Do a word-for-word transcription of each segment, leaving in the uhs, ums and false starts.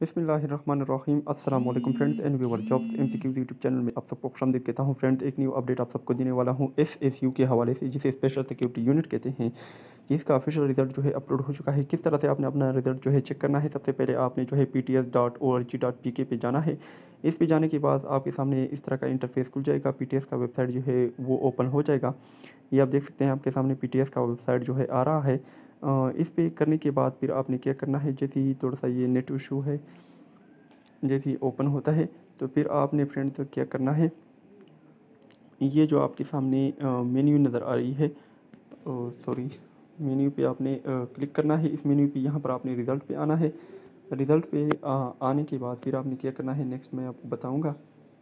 बिस्मिल्लाहिर्रहमानिर्रहीम अस्सलाम वालेकुम friends and viewer jobs MCQs YouTube channel में आप सबको खुशामदीद कहता हूं। फ्रेंड्स, एक न्यू अपडेट आप सबको देने वाला हूं एसएसयू के हवाले से, जिसे स्पेशल सिक्योरिटी यूनिट कहते हैं कि इसका ऑफिशियल रिजल्ट जो है अपलोड हो चुका है। किस तरह से आपने अपना रिजल्ट जो है चेक करना है, सबसे पहले आपने जो है P T S dot O R G dot P K पे जाना है। इस पे जाने के बाद आपके सामने इस तरह का इंटरफेस खुल जाएगा। पी टी एस का वेबसाइट जो है वो ओपन हो जाएगा। ये आप देख सकते हैं, आपके सामने पी टी एस का वेबसाइट जो है आ रहा है। अ, इस पे करने के बाद फिर आपने क्या करना है, जैसे ही थोड़ा सा ये नेट इशू है, जैसे ही ओपन होता है तो फिर आपने फ्रेंड्स क्या करना है, ये जो आपके सामने मेन्यू नज़र आ रही है, सॉरी, मेन्यू पे आपने क्लिक करना है। इस मेन्यू पे यहाँ पर आपने रिज़ल्ट पे आना है। रिज़ल्ट पे आ, आने के बाद फिर आपने क्या करना है, नेक्स्ट मैं आपको बताऊँगा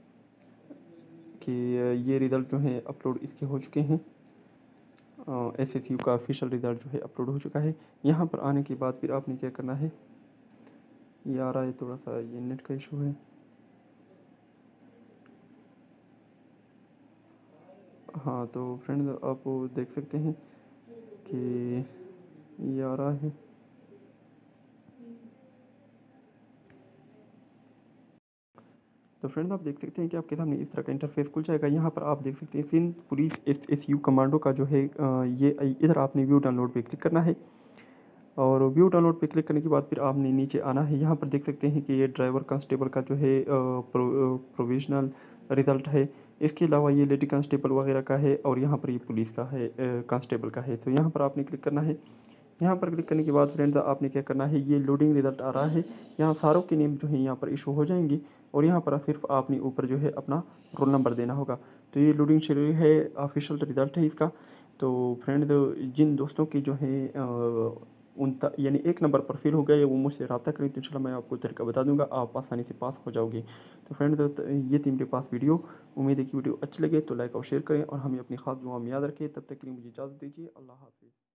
कि ये रिज़ल्ट जो है अपलोड इसके हो चुके हैं। एस एस यू का ऑफिशियल रिज़ल्ट जो है अपलोड हो चुका है। यहाँ पर आने के बाद फिर आपने क्या करना है, ये आ रहा है, थोड़ा सा ये नेट का इशू है। हाँ, तो फ्रेंड्स आप देख सकते हैं कि ये आ रहा है। तो फ्रेंड्स आप देख सकते हैं कि आपके सामने इस तरह का इंटरफेस खुल जाएगा। यहाँ पर आप देख सकते हैं Sindh police S S U commando का जो है, अ, ये इधर आपने व्यू डाउनलोड पे क्लिक करना है। और व्यू डाउनलोड पे क्लिक करने के बाद फिर आपने नीचे आना है। यहाँ पर देख सकते हैं कि ये ड्राइवर कांस्टेबल का जो है प्रो, प्रोविजनल रिज़ल्ट है। इसके अलावा ये लेडी कांस्टेबल वगैरह का है, और यहाँ पर ये पुलिस का है, कांस्टेबल का है। तो यहाँ पर आपने क्लिक करना है। यहाँ पर क्लिक करने के बाद फ्रेंड्स आपने क्या करना है, ये लोडिंग रिज़ल्ट आ रहा है। यहाँ सारों के नेम जो है यहाँ पर इशू हो जाएंगे, और यहाँ पर सिर्फ आपने ऊपर जो है अपना रोल नंबर देना होगा। तो ये लोडिंग शेड्यूल है, ऑफिशियल रिज़ल्ट है इसका। तो फ्रेंड, जिन दोस्तों की जो है उन तक यानी एक नंबर पर फेल हो गया, या वो मुझसे रब्ता करें तो इंशाल्लाह मैं आपको तरीका बता दूंगा, आप आसानी से पास हो जाओगे। तो फ्रेंड, ये थी मेरे पास वीडियो। उम्मीद है कि वीडियो अच्छी लगे तो लाइक और शेयर करें, और हमें अपनी खास दुआ में याद रखें। तब तक के लिए मुझे इजाज़त दीजिए। अल्लाह हाफिज़।